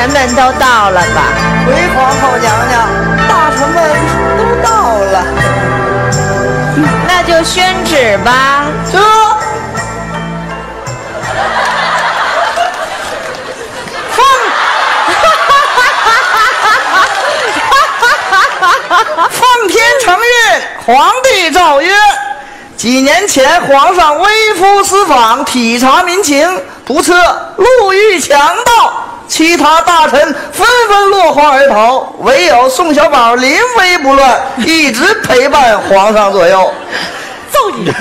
臣们都到了吧？ 回皇后娘娘，大臣们都到了。 那就宣旨吧。 这。奉天承运，皇帝诏曰：几年前皇上微服私访，体察民情，不测路遇强盗，其他大臣纷纷落荒而逃，唯有宋小宝临危不乱，一直陪伴皇上左右。 揍你！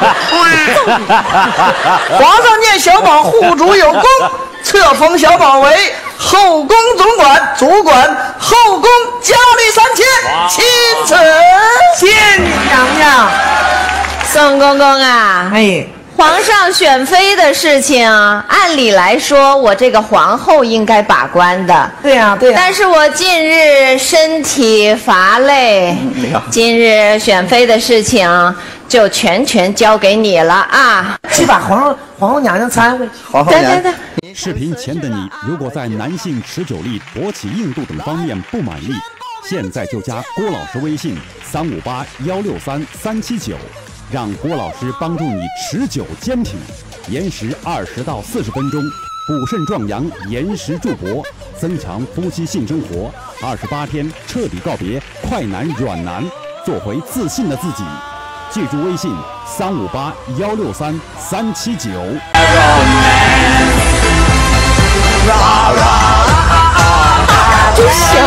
皇上念小宝护主有功，册封小宝为后宫总管，主管后宫佳丽3000，钦此。谢你娘娘。 宋公公啊， 哎， 皇上选妃的事情，按理来说我这个皇后应该把关的。 对呀，对呀。 但是我近日身体乏累，今日选妃的事情就全交给你了啊！ 去把皇后娘娘参会。皇后娘娘。对。 视频前的你，如果在男性持久力、勃起硬度等方面不满意，现在就加郭老师微信358163379。让郭老师帮助你持久坚挺，延时20到40分钟，补肾壮阳，延时助勃，增强夫妻性生活，28天彻底告别快男软男，做回自信的自己。记住微信358163379。 不行。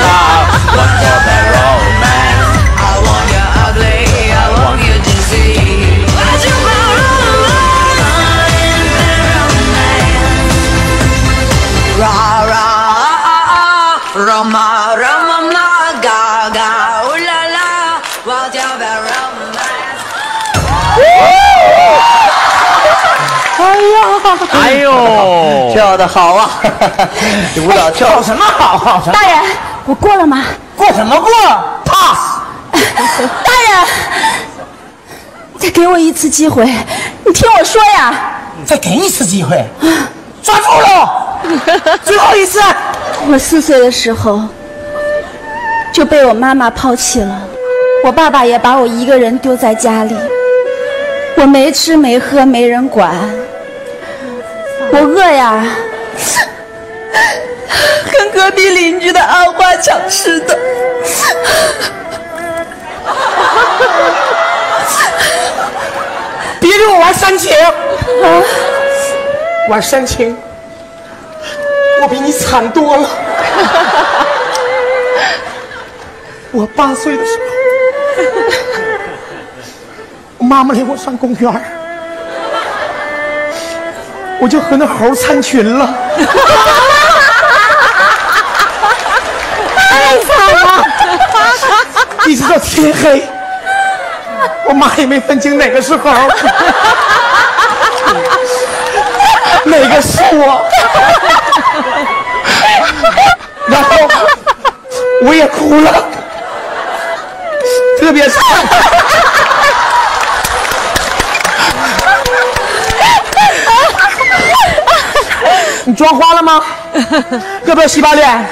哎呦，跳得好啊！舞蹈跳什么好？ 大人，我过了吗？ 过什么过 ？pass。 大人，再给我一次机会，你听我说呀！ 再给你一次机会，抓住了！最后一次。 我4岁的时候就被我妈妈抛弃了，我爸爸也把我一个人丢在家里，我没吃没喝，没人管。我饿呀，跟隔壁邻居的阿花抢吃的。 别跟我玩煽情啊！玩煽情，我比你惨多了。我8岁的时候，我妈妈领我上公园，我就和那猴参群了。 太惨了！ 一直到天黑，我妈也没分清哪个是猴，哪个是我。然后我也哭了，特别惨。你妆花了吗？要不要洗把脸？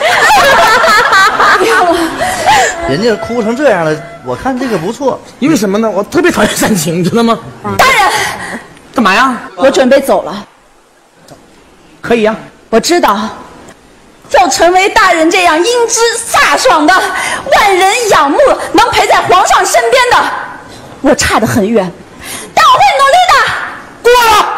人家哭成这样了，我看这个不错。因为什么呢？我特别讨厌煽情，知道吗？ 大人， 干嘛呀？ 我准备走了。 可以呀。 我知道，要成为大人这样英姿飒爽的、万人仰慕、能陪在皇上身边的，我差得很远，但我会努力的。 过了。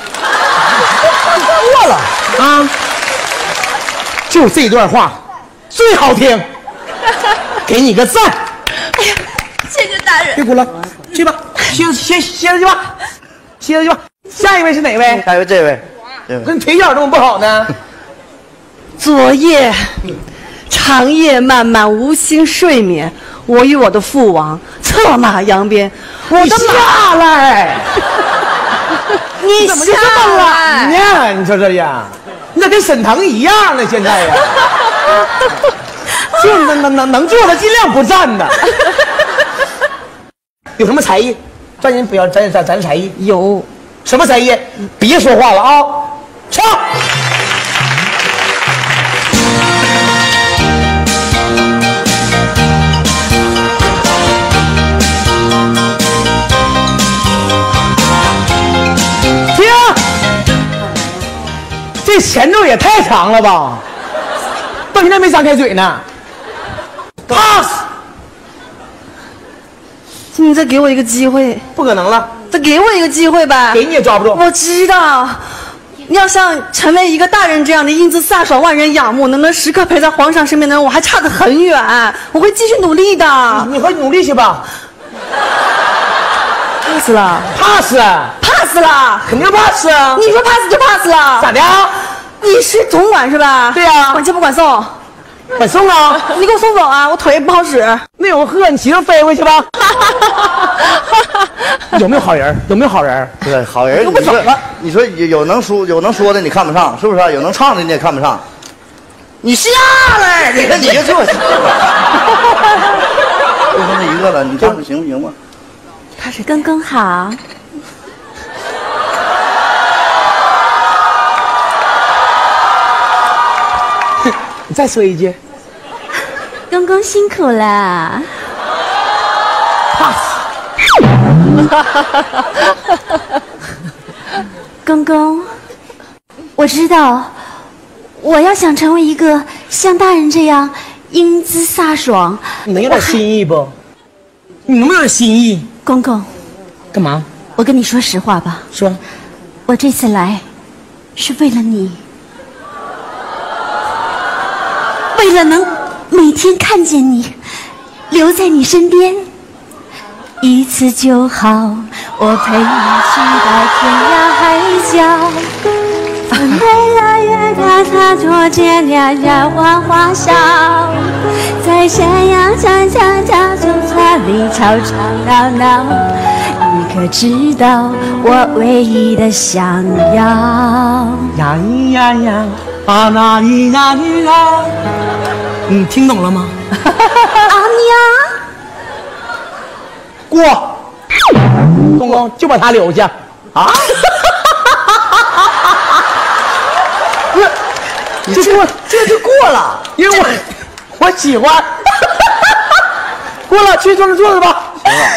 过了啊！就这段话最好听，给你个赞。 哎呀，谢谢大人。 别哭了，去吧，歇着去吧，歇着去吧。下一位是哪位？下一位这位。跟腿脚这么不好呢？ 昨夜长夜漫漫，无心睡眠。我与我的父王策马扬鞭，我的下来。 你怎么就这么懒呢？你说这样，你咋跟沈腾一样呢？现在呀，就能坐的尽量不站的。有什么才艺？咱人不要咱才艺。 有什么才艺？别说话了啊！唱。 这前奏也太长了吧？到现在没张开嘴呢。pass。 你再给我一个机会。 不可能了。 再给我一个机会吧。 给你也抓不住。 我知道。要像成为一个大人这样的英姿飒爽、万人仰慕，能时刻陪在皇上身边的人，我还差得很远。我会继续努力的。 你会努力去吧。 pass 了 ，pass 了， 肯定 pass 啊！ 你说 pass 就 pass 了， 咋的？ 你是总管是吧？ 对呀， 管接不管送？ 管送啊！ 你给我送走啊！我腿不好使。 那有个鹤，你骑上飞回去吧。有没有好人？有没有好人？ 对，好人。 不走了。 你说有能说的你看不上，是不是？有能唱的你也看不上。你下来，你看你就坐下。就剩那一个了，你唱的行不行吧？ 他是公公好。 你再说一句。 公公辛苦了。公公，我知道，我要想成为一个像大人这样英姿飒爽， 你能有点心意不？你能不能有点心意？ 公公， 干嘛？ 我跟你说实话吧。 说。 我这次来，是为了你，为了能每天看见你，留在你身边，一次就好。我陪你去到天涯海角，风来了月光它多见两人花花笑，在山羊山下家中村里吵吵闹闹，你可知道我唯一的想要？ 呀咿呀呀，啊那咿呀咿呀，你听懂了吗？ 啊娘， 过。公公就把他留下啊！不是，这就过了，因为我喜欢。过了，去坐着吧。 行了。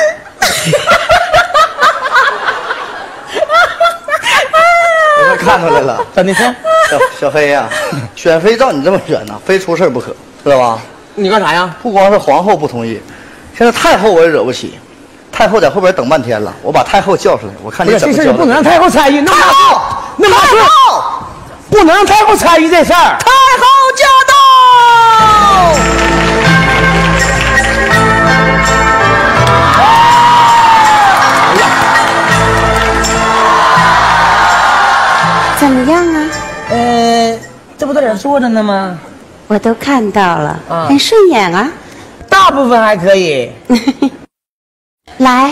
我看出来了， 怎的事？ 小飞呀，选妃照你这么选呐，非出事不可，知道吧？ 你干啥呀？ 不光是皇后不同意，现在太后我也惹不起。太后在后边等半天了，我把太后叫出来，我看你怎么交代。 这事不能让太后参与，那么大事，不能让太后参与这事儿。 太后驾到！ 怎么样啊？ 这不在这坐着呢吗？ 我都看到了，很顺眼啊。 大部分还可以。 来，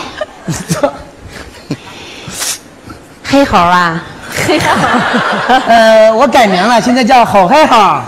黑猴啊，黑猴。 我改名了，现在叫好黑猴。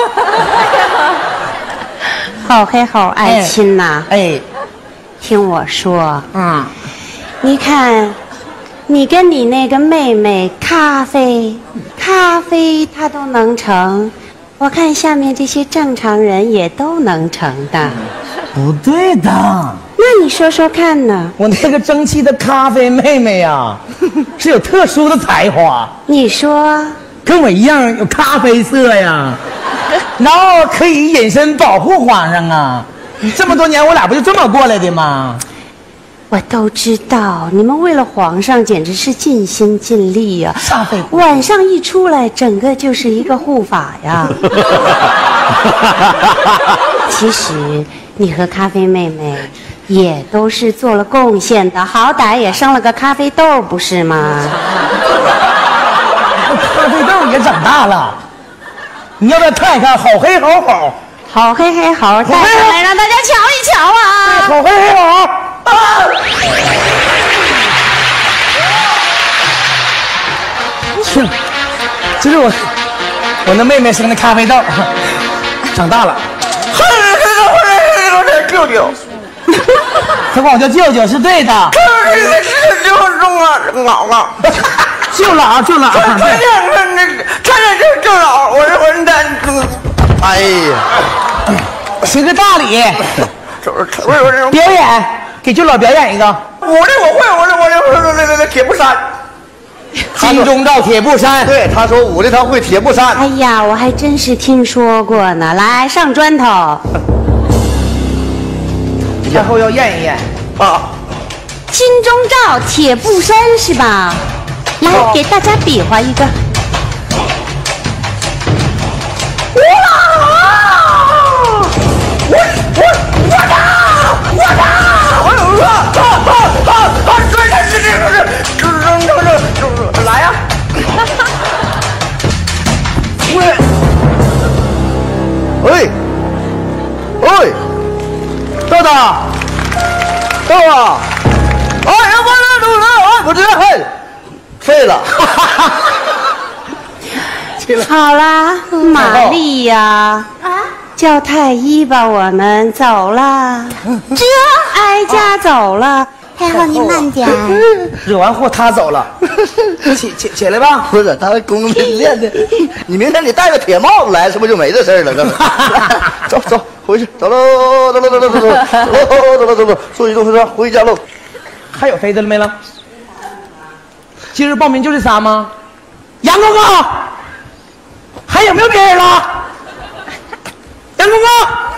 好黑猴，爱亲呐。 哎， 听我说，你看，你跟你那个妹妹咖啡她都能成，我看下面这些正常人也都能成的。 不对的。 那你说说看呢？ 我那个争气的咖啡妹妹呀，是有特殊的才华。 你说， 跟我一样有咖啡色呀，然后可以隐身保护皇上啊。这么多年我俩不就这么过来的吗？ 我都知道，你们为了皇上简直是尽心尽力呀。晚上一出来，整个就是一个护法呀。其实你和咖啡妹妹也都是做了贡献的，好歹也生了个咖啡豆，不是吗？ 咖啡豆也长大了，你要不要看一看好黑好好？ 好黑黑猴带上来让大家瞧一瞧啊！ 好黑黑猴是，这是我那妹妹生的咖啡豆，长大了。 舅舅， 他管我叫舅舅是对的。 舅老了， 舅老。 差点舅老，我这混蛋。哎呀， 行个大礼，表演，给舅老表演一个。 我会，铁布衫。 金钟罩铁布衫。 对，他说武力他会铁布衫。 哎呀，我还真是听说过呢。来，上砖头。 然后要验一验啊。 金钟罩铁布衫是吧？来，给大家比划一个。 来呀！ 喂，豆豆，豆啊！哎呀，我这嘿，废了。 好啦，玛丽呀，叫太医吧，我们走了，这挨家走了。 太后您慢点。 惹完祸他走了，起来吧。 不是，他功力练的。你明天你戴个铁帽子来，是不是就没这事儿了？走，回去，走，注意动车，回家喽。 还有妃子了没了？今日报名就这仨吗？杨公公，还有没有别人了？杨公公。